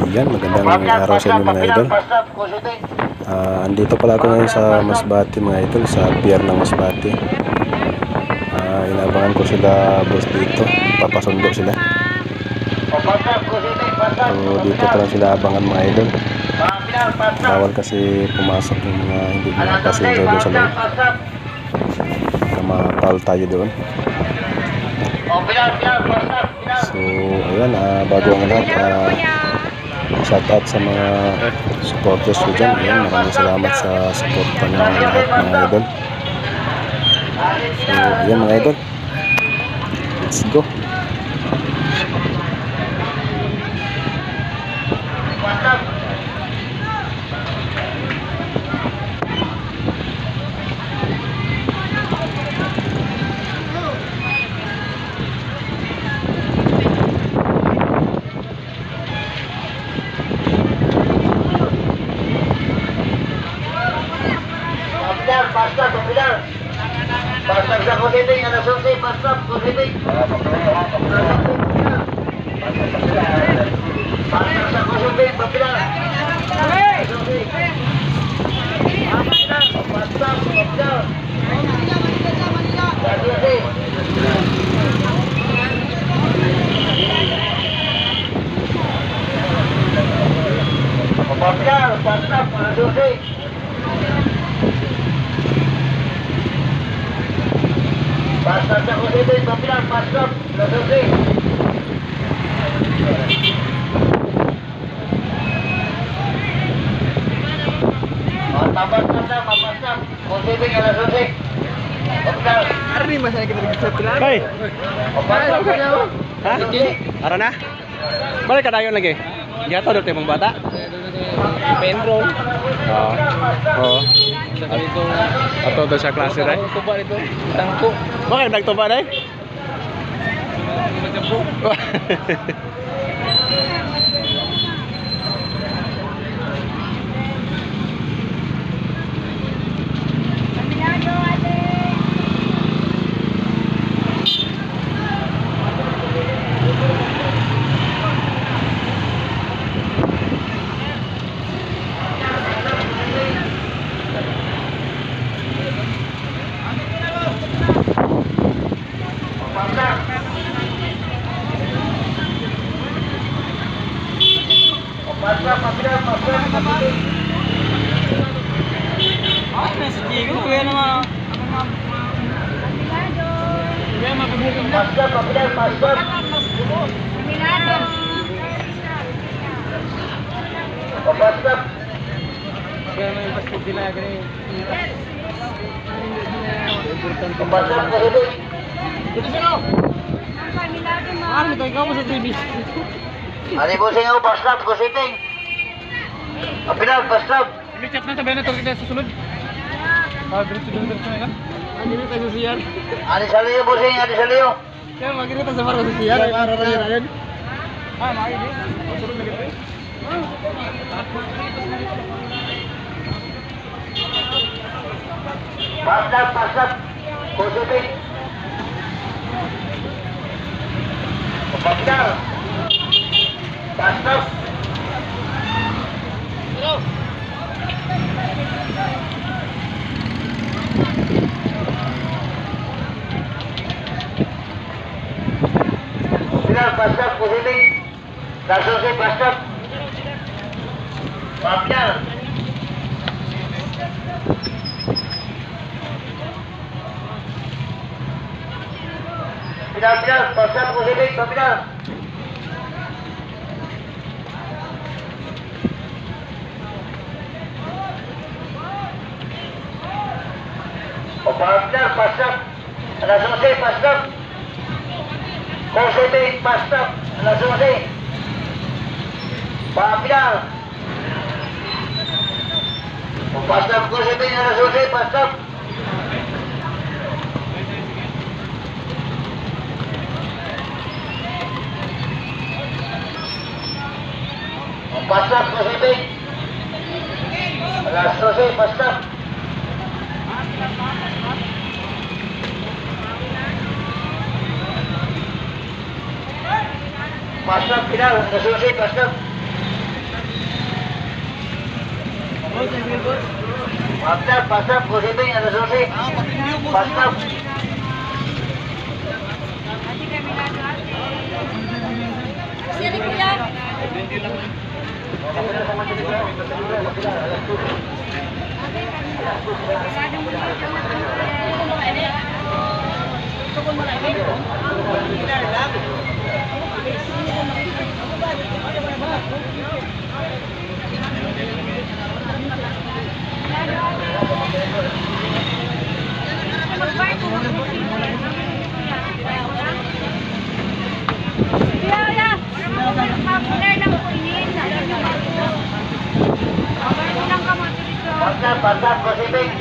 Yan, magandang araw sa inyo mga idol. Andito pala ako ngayon sa Masbate mga idol, sa pier ng Masbate. Inabangan ko sila boss dito, papasundo sila. So dito pa lang sila abangan mga idol. Bawal kasi pumasok yung mga hindi mga passenger doon sa loob. Baka ma-foul tayo doon. So ayan, bago ang lahat, shout out sa mga supporters ko dyan. Ayan, maraming salamat sa support pa ng lahat mga idol. So ayan mga idol, let's go. Pastor, popular. Pastor sa kusiting, alas 11, pastor, kusiting. Pastor sa kusiting, popular. Pastor, popular. Popular, pastor, alas 11. Pastor sa kusiting, popular, pastor, alas 11. Tambah pastor, pastor, kusiting, alas 11. Popular. Hari ini masih kita bisa pulang. Hey, Hah? ara na? Balik ka dayon lagi. Gato dito mong bata. Pendro. Oo. Itu Ato do sa klase ray. tuba itu tangku. Bakit nagtuba day? Ani busing ako, pastor, kusiting. Popular, pastor. Ini chat na sabihin na to kita susunod. Diretso na kan? Ani na tayo siyan. Ani saliyo, busing, ani saliyo. Kaya magkita tayo sa para sa siyan. Para ra yan. Maay di. Susunod na kita. Pastor, pastor, kusiting. Popular. Pastor. Popular, pastor, kusiting. Langsung si pastor. Popular. Popular, pastor, kusiting, popular. Pastor, pastor, alas 11, pastor. Kusiting, pastor, alas 11. Popular. Pastor, kusiting, alas 11, pastor. Pastor, kusiting, alas 12, pastor. Pastor, final, nasusi, pastor. Pasap, kusiping, ano susi? Pasap. Sini kuya. Pasap, kusiping.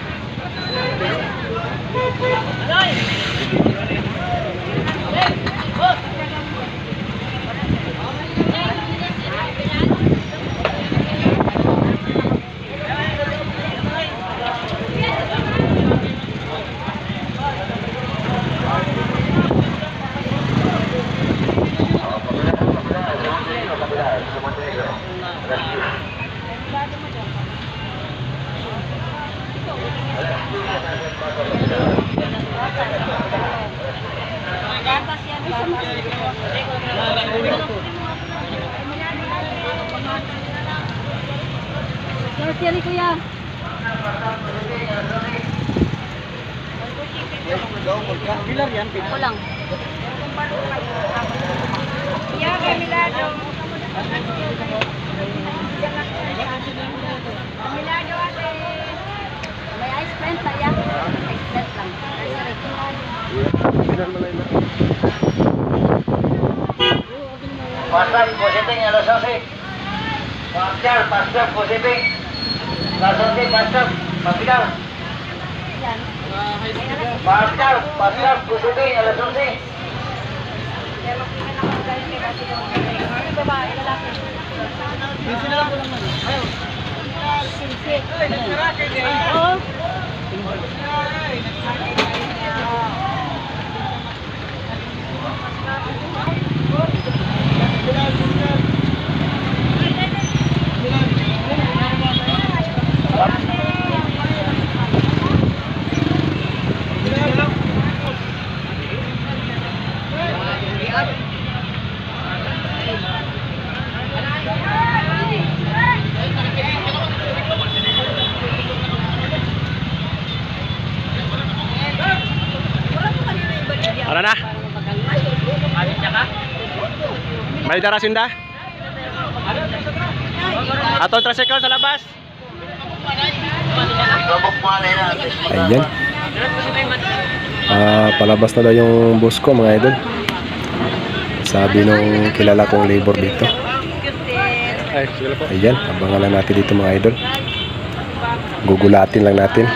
Sini kuya. Pilar yan. Kulang. Iya, Camilado. Camilado ate. May ice cream saya. Ice cream lang. Pasap, kusiping, ano susi? Pasap, kusiping. Susi, pasap, papilaw. Yan. Pasap, kusiping, ano susi? Babae, lalaki. Sisi na lang ko lang. Ayaw. Sisi. Oo. Ano na? May darasin da? Atong tricycle sa labas. Ayan. Palabas na daw yung bus ko mga idol. Sabi nung kilala kong labor dito. Ay, sige po. Ayan, abangan lang natin dito mga idol. Gugulatin lang natin.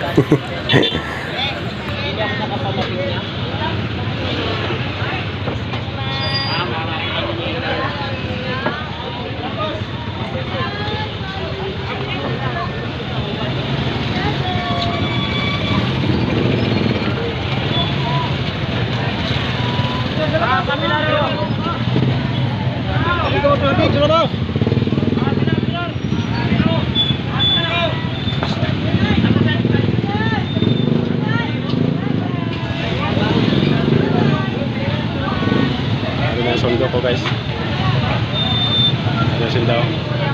Sondo ko guys. Ayusin daw.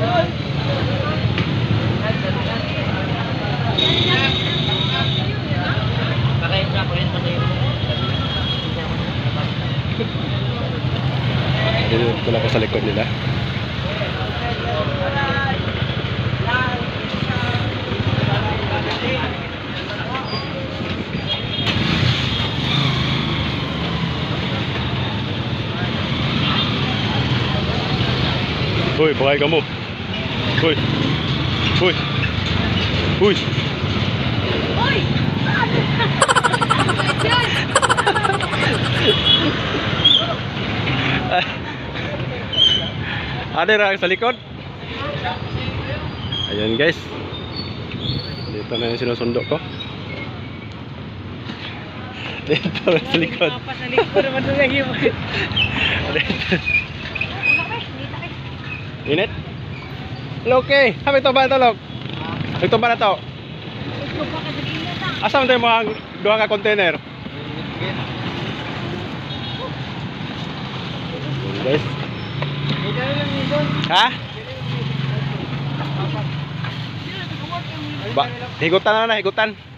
Dito na ako sa likod nila. Uy, pakay ka mo. Uy. Uy. Uy. Uy! Ada orang sa likod. Ayan guys. Dito na yung sinusundo ko. Dito na sa likod. Init? Hello, okay. Habi to ba talog? Ito ba na to? Asa man tayo mga duha ka container? Guys, Ha? Ba, higutan na, higutan.